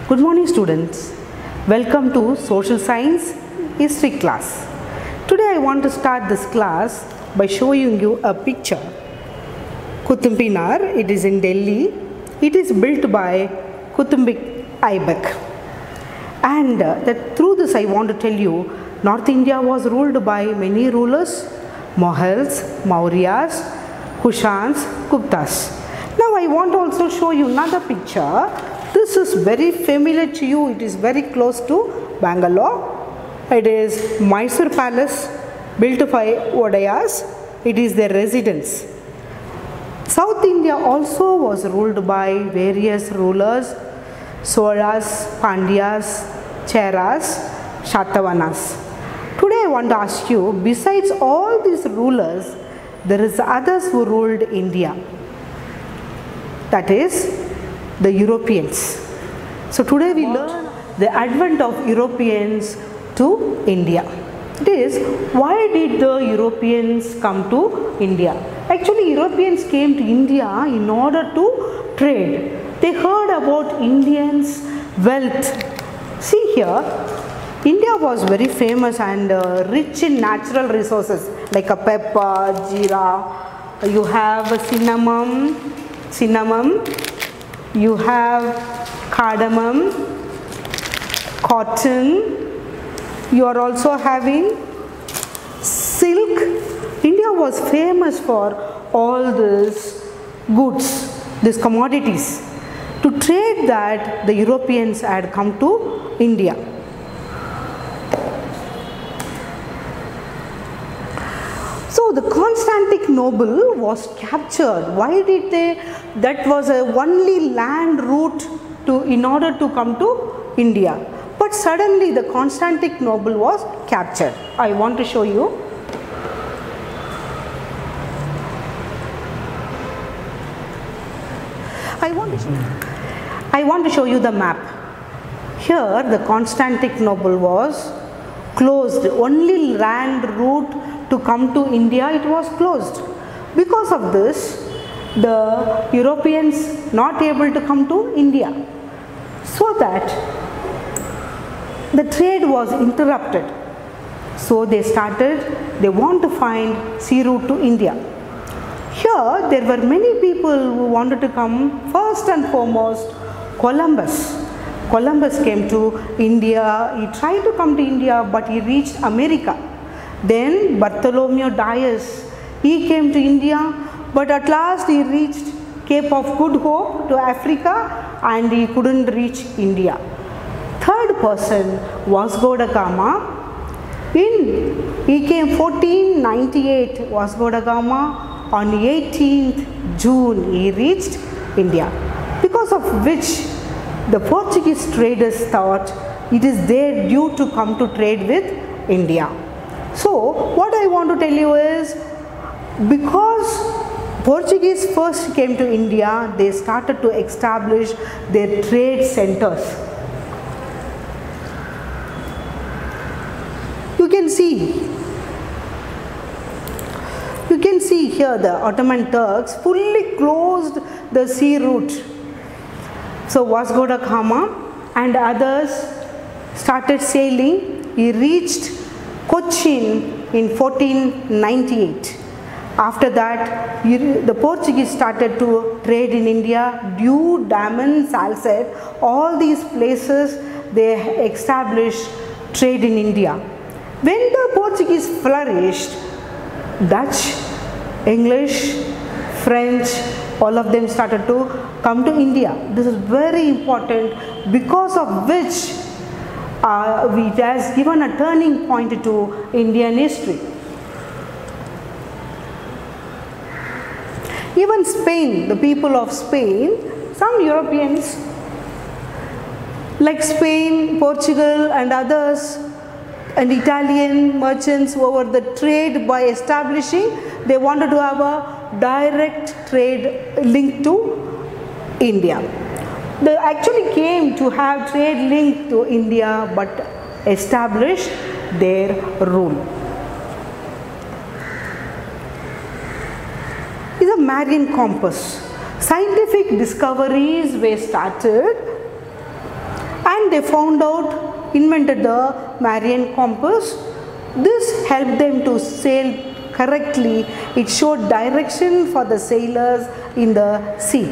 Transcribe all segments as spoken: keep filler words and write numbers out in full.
Good morning students. Welcome to Social Science History class. Today I want to start this class by showing you a picture. Qutub Minar, it is in Delhi. It is built by Qutb Aibak. And uh, that through this I want to tell you, North India was ruled by many rulers, Mughals, Mauryas, Kushans, Guptas. Now I want to also show you another picture. This is very familiar to you. It is very close to Bangalore. It is Mysore Palace built by Odayas. It is their residence. South India also was ruled by various rulers, Cholas, Pandyas, Cheras, Shatavahanas. Today I want to ask you, besides all these rulers, there is others who ruled India. That is the Europeans. So today we learn the advent of Europeans to India. It is, why did the Europeans come to India? Actually, Europeans came to India in order to trade. They heard about Indians' wealth. See here, India was very famous and uh, rich in natural resources like a pepper, jeera, you have cinnamon, cinnamon, you have cardamom, cotton, you are also having silk. India was famous for all these goods, these commodities. To trade that, the Europeans had come to India. So the Constantinople was captured. Why did they? That was a only land route to in order to come to India. But suddenly the Constantinople was captured. I want to show you. I want to show you. I want to show you the map. Here the Constantinople was closed. Only land route to come to India, it was closed. Because of this, the Europeans not able to come to India. So that the trade was interrupted. So they started, they want to find sea route to India. Here there were many people who wanted to come. First and foremost, Columbus. Columbus came to India. He tried to come to India, but he reached America. Then Bartholomew Dias, he came to India, but at last he reached Cape of Good Hope to Africa and he couldn't reach India. Third person, Vasco da Gama. In, he came fourteen ninety-eight, Vasco da Gama. On eighteenth June, he reached India. Because of which the Portuguese traders thought it is their due to come to trade with India. So what I want to tell you is, because Portuguese first came to India, they started to establish their trade centers. You can see, you can see here the Ottoman Turks fully closed the sea route. So Vasco da Gama and others started sailing. He reached Cochin in fourteen ninety-eight. After that, the Portuguese started to trade in India. Due, Daman, Salcete, all these places they established trade in India. When the Portuguese flourished, Dutch, English, French, all of them started to come to India. This is very important, because of which uh, it has given a turning point to Indian history. Even Spain, the people of Spain, some Europeans like Spain, Portugal and others, and Italian merchants who were the trade by establishing, they wanted to have a direct trade link to India. They actually came to have trade link to India but established their rule. Is a Marian compass. Scientific discoveries were started and they found out, invented the Marian compass. This helped them to sail correctly. It showed direction for the sailors in the sea.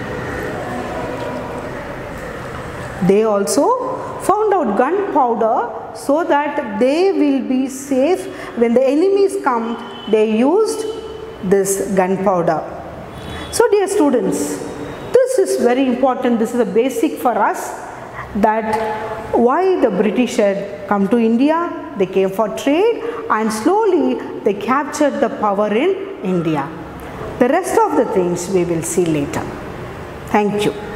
They also found out gunpowder so that they will be safe. When the enemies come, they used this gunpowder. So dear students, this is very important. This is a basic for us, that why the British had come to India. They came for trade and slowly they captured the power in India. The rest of the things we will see later. Thank you.